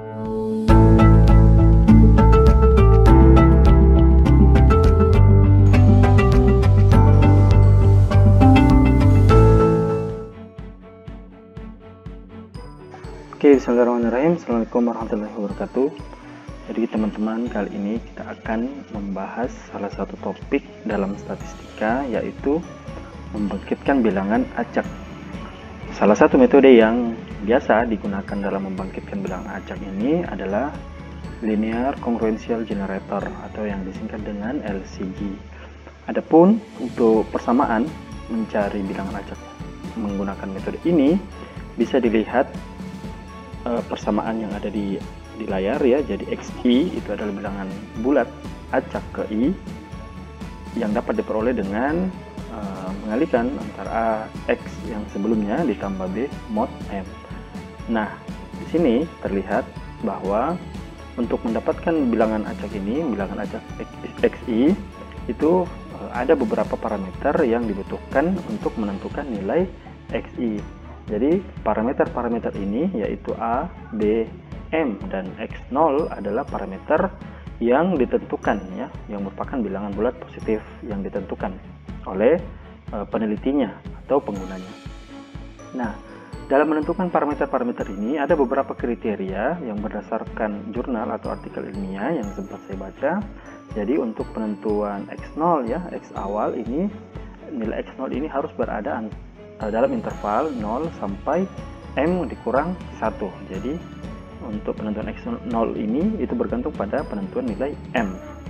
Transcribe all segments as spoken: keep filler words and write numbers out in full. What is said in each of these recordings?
Oke, bismillahirrahmanirrahim. Assalamualaikum warahmatullahi wabarakatuh. Jadi teman-teman, kali ini kita akan membahas salah satu topik dalam statistika, yaitu membangkitkan bilangan acak. Salah satu metode yang biasa digunakan dalam membangkitkan bilangan acak ini adalah linear congruential generator atau yang disingkat dengan L C G. Adapun untuk persamaan mencari bilangan acak menggunakan metode ini bisa dilihat persamaan yang ada di di layar ya. Jadi X I itu adalah bilangan bulat acak ke I yang dapat diperoleh dengan uh, mengalihkan antara X yang sebelumnya ditambah B mod M. Nah, di sini terlihat bahwa untuk mendapatkan bilangan acak ini, bilangan acak X I itu uh, ada beberapa parameter yang dibutuhkan untuk menentukan nilai X I. Jadi parameter-parameter ini yaitu A, B, M, dan X nol adalah parameter yang ditentukan ya, yang merupakan bilangan bulat positif yang ditentukan oleh e, penelitinya atau penggunanya. Nah, dalam menentukan parameter-parameter ini ada beberapa kriteria yang berdasarkan jurnal atau artikel ilmiah yang sempat saya baca. Jadi untuk penentuan X nol ya, X awal ini, nilai X nol ini harus berada dalam interval nol sampai M dikurang satu. Jadi untuk penentuan X nol ini itu bergantung pada penentuan nilai M.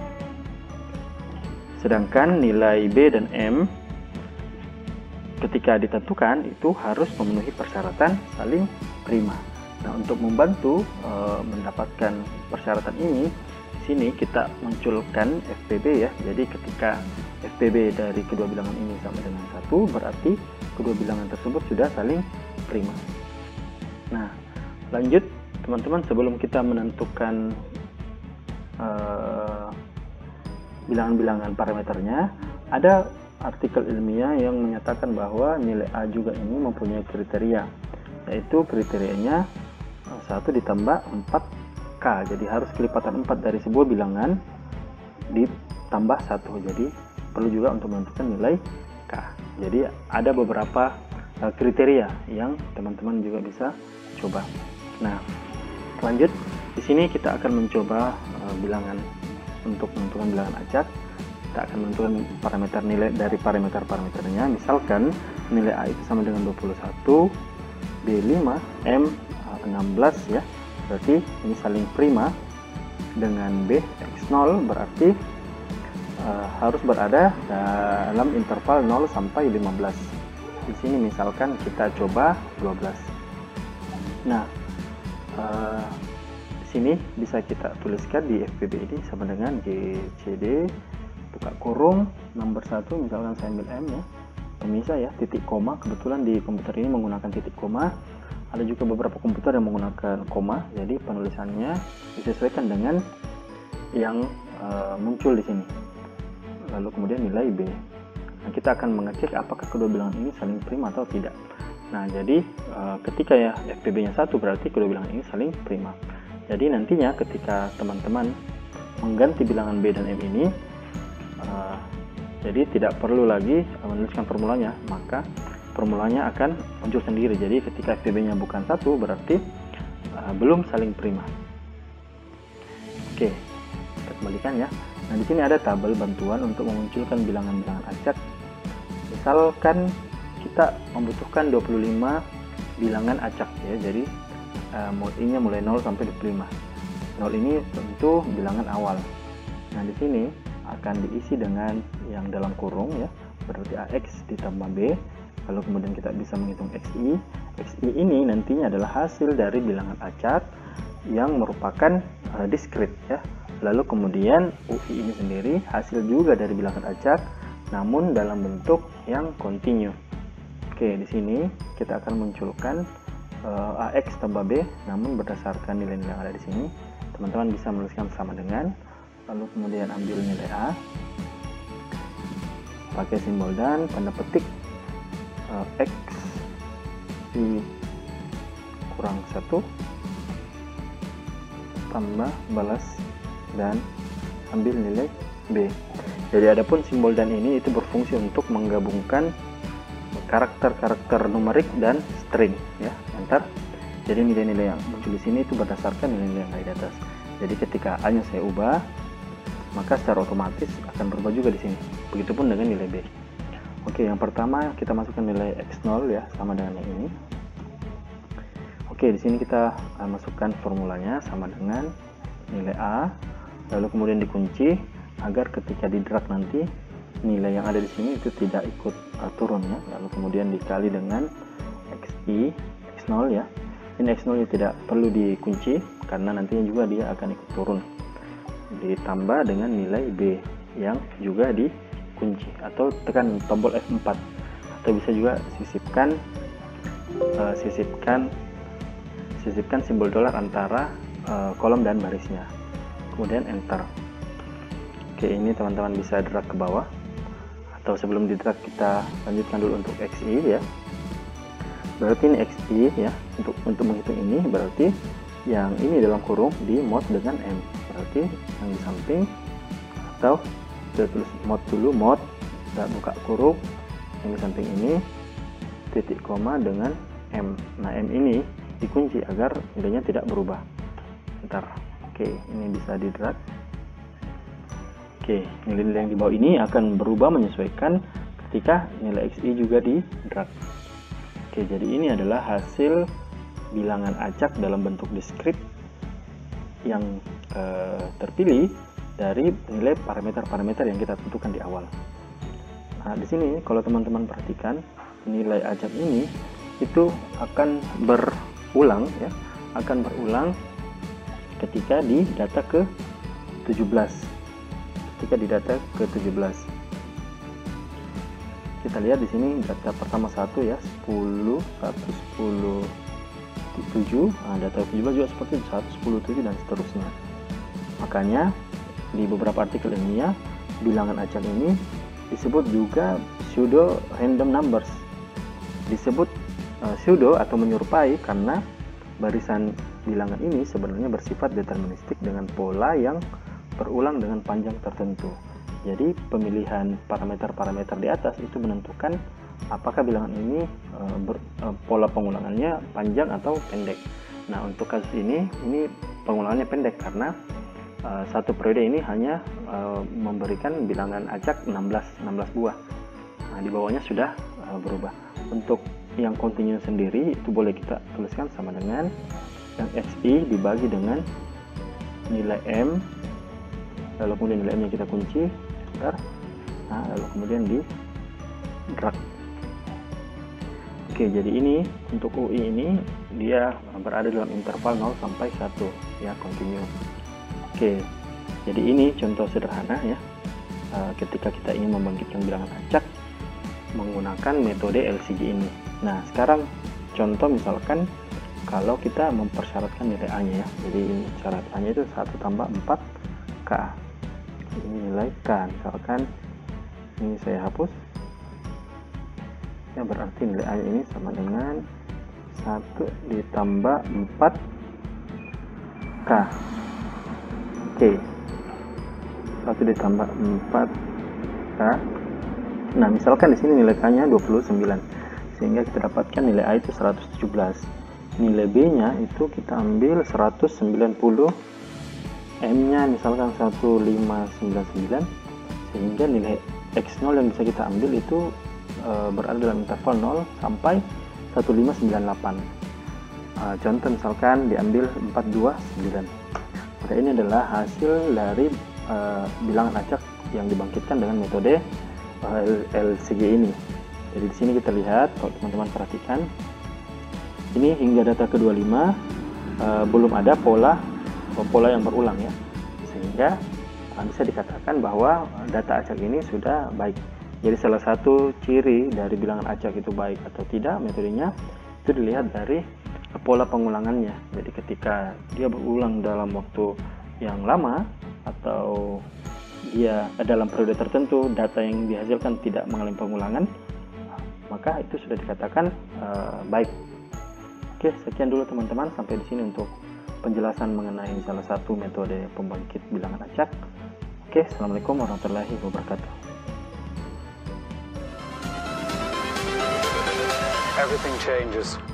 Sedangkan nilai B dan M ketika ditentukan itu harus memenuhi persyaratan saling prima. Nah, untuk membantu e, mendapatkan persyaratan ini, di sini kita munculkan F P B ya. Jadi ketika F P B dari kedua bilangan ini sama dengan satu, berarti kedua bilangan tersebut sudah saling prima. Nah, lanjut teman-teman, sebelum kita menentukan bilangan-bilangan uh, parameternya, ada artikel ilmiah yang menyatakan bahwa nilai A juga ini mempunyai kriteria, yaitu kriterianya satu ditambah empat K. Jadi harus kelipatan empat dari sebuah bilangan ditambah satu. Jadi perlu juga untuk menentukan nilai K. Jadi ada beberapa uh, kriteria yang teman-teman juga bisa coba. Nah, lanjut di sini kita akan mencoba uh, bilangan untuk menentukan bilangan acak. Kita akan menentukan parameter nilai dari parameter-parameternya. Misalkan nilai A itu sama dengan dua puluh satu, B lima, M enam belas ya. Berarti ini saling prima dengan B X nol, berarti Uh, harus berada dalam interval nol sampai lima belas. Di sini misalkan kita coba dua belas. Nah, uh, di sini bisa kita tuliskan di F P B ini sama dengan G C D buka kurung nomor satu, misalkan saya ambil M ya, pemisah ya, titik koma. Kebetulan di komputer ini menggunakan titik koma. Ada juga beberapa komputer yang menggunakan koma. Jadi penulisannya disesuaikan dengan yang uh, muncul di sini. Lalu kemudian nilai B. Nah, kita akan mengecek apakah kedua bilangan ini saling prima atau tidak. Nah, jadi e, ketika ya F P B-nya satu, berarti kedua bilangan ini saling prima. Jadi nantinya ketika teman-teman mengganti bilangan B dan M ini, e, jadi tidak perlu lagi menuliskan formulanya, maka formulanya akan muncul sendiri. Jadi ketika F P B-nya bukan satu, berarti e, belum saling prima. Oke, kita kembalikan ya. Nah, di sini ada tabel bantuan untuk memunculkan bilangan-bilangan acak. Misalkan kita membutuhkan dua puluh lima bilangan acak ya. Jadi uh, mod I-nya mulai nol sampai dua puluh lima. nol ini tentu bilangan awal. Nah, di sini akan diisi dengan yang dalam kurung ya. Berarti A X ditambah B. Lalu kemudian kita bisa menghitung X I. X I ini nantinya adalah hasil dari bilangan acak yang merupakan uh, diskrit ya. Lalu kemudian U I ini sendiri hasil juga dari bilangan acak, namun dalam bentuk yang kontinu. Oke, di sini kita akan munculkan uh, A X tambah B, namun berdasarkan nilai-nilai yang ada di sini, teman-teman bisa menuliskan sama dengan, lalu kemudian ambil nilai A, pakai simbol dan tanda petik uh, X I kurang satu tambah balas dan ambil nilai B. Jadi adapun simbol dan ini itu berfungsi untuk menggabungkan karakter-karakter numerik dan string ya, enter. Jadi nilai-nilai yang muncul di sini itu berdasarkan nilai-nilai yang ada di atas. Jadi ketika A-nya saya ubah, maka secara otomatis akan berubah juga di sini. Begitupun dengan nilai B. Oke, yang pertama kita masukkan nilai X nol ya, sama dengan yang ini. Oke, di sini kita masukkan formulanya sama dengan nilai A, lalu kemudian dikunci agar ketika di drag nanti nilai yang ada di sini itu tidak ikut uh, turun ya. Lalu kemudian dikali dengan xi x nol ya. Ini x nol tidak perlu dikunci karena nantinya juga dia akan ikut turun. Ditambah dengan nilai B yang juga dikunci, atau tekan tombol F empat, atau bisa juga sisipkan uh, sisipkan sisipkan simbol dolar antara uh, kolom dan barisnya. Kemudian enter. Oke, ini teman-teman bisa drag ke bawah, atau sebelum di drag kita lanjutkan dulu untuk xi ya. Berarti ini xi ya, untuk untuk menghitung ini berarti yang ini dalam kurung di mod dengan M, berarti yang di samping, atau kita tulis mod dulu, mod kita buka kurung yang di samping ini titik koma dengan M. Nah, M ini dikunci agar nilainya tidak berubah. Ntar oke, ini bisa di drag. Oke, nilai-nilai yang di bawah ini akan berubah menyesuaikan ketika nilai xi juga di drag. Oke, jadi ini adalah hasil bilangan acak dalam bentuk diskrit yang eh, terpilih dari nilai parameter-parameter yang kita tentukan di awal. Nah, di sini kalau teman-teman perhatikan, nilai acak ini itu akan berulang ya, akan berulang ketika di data ke tujuh belas. Ketika di data ke tujuh belas, kita lihat di sini data pertama satu ya, sepuluh, seratus sepuluh, tujuh. Nah, data tujuh belas juga seperti itu, seratus sepuluh, tujuh dan seterusnya. Makanya di beberapa artikel ilmiah bilangan acak ini disebut juga pseudo random numbers. Disebut uh, pseudo atau menyerupai karena barisan bilangan ini sebenarnya bersifat deterministik dengan pola yang berulang dengan panjang tertentu. Jadi pemilihan parameter-parameter di atas itu menentukan apakah bilangan ini e, ber, e, pola pengulangannya panjang atau pendek. Nah, untuk kasus ini ini pengulangannya pendek karena e, satu periode ini hanya e, memberikan bilangan acak enam belas buah. Nah, di bawahnya sudah e, berubah. Untuk yang kontinu sendiri itu boleh kita tuliskan sama dengan yang xi dibagi dengan nilai M, lalu kemudian nilai M nya kita kunci, bentar. Nah, lalu kemudian di drag. Oke, jadi ini untuk U I ini dia berada dalam interval nol sampai satu ya, continue. Oke, jadi ini contoh sederhana ya, ketika kita ingin membangkitkan bilangan acak menggunakan metode L C G ini. Nah, sekarang contoh misalkan kalau kita mempersyaratkan nilai A nya ya, jadi syarat A nya itu satu tambah empat K. Ini nilai K, misalkan ini saya hapus ya, berarti nilai A ini sama dengan satu ditambah empat K. Oke, satu ditambah empat K. Nah, misalkan di sini nilai K nya dua puluh sembilan, sehingga kita dapatkan nilai A itu seratus tujuh belas. Nilai B nya itu kita ambil seratus sembilan puluh, M nya misalkan seribu lima ratus sembilan puluh sembilan, sehingga nilai X nol yang bisa kita ambil itu e, berada dalam interval nol sampai seribu lima ratus sembilan puluh delapan. e, contoh misalkan diambil empat ratus dua puluh sembilan. Maka ini adalah hasil dari e, bilangan acak yang dibangkitkan dengan metode e, L C G ini. Jadi di sini kita lihat, kalau teman-teman perhatikan, ini hingga data ke dua puluh lima e, belum ada pola pola yang berulang ya, sehingga bisa dikatakan bahwa data acak ini sudah baik. Jadi salah satu ciri dari bilangan acak itu baik atau tidak metodenya itu dilihat dari pola pengulangannya. Jadi ketika dia berulang dalam waktu yang lama atau dia dalam periode tertentu data yang dihasilkan tidak mengalami pengulangan, maka itu sudah dikatakan uh, baik. Oke, sekian dulu teman-teman, sampai di sini untuk penjelasan mengenai salah satu metode pembangkit bilangan acak. Oke, assalamualaikum warahmatullahi wabarakatuh. Everything changes.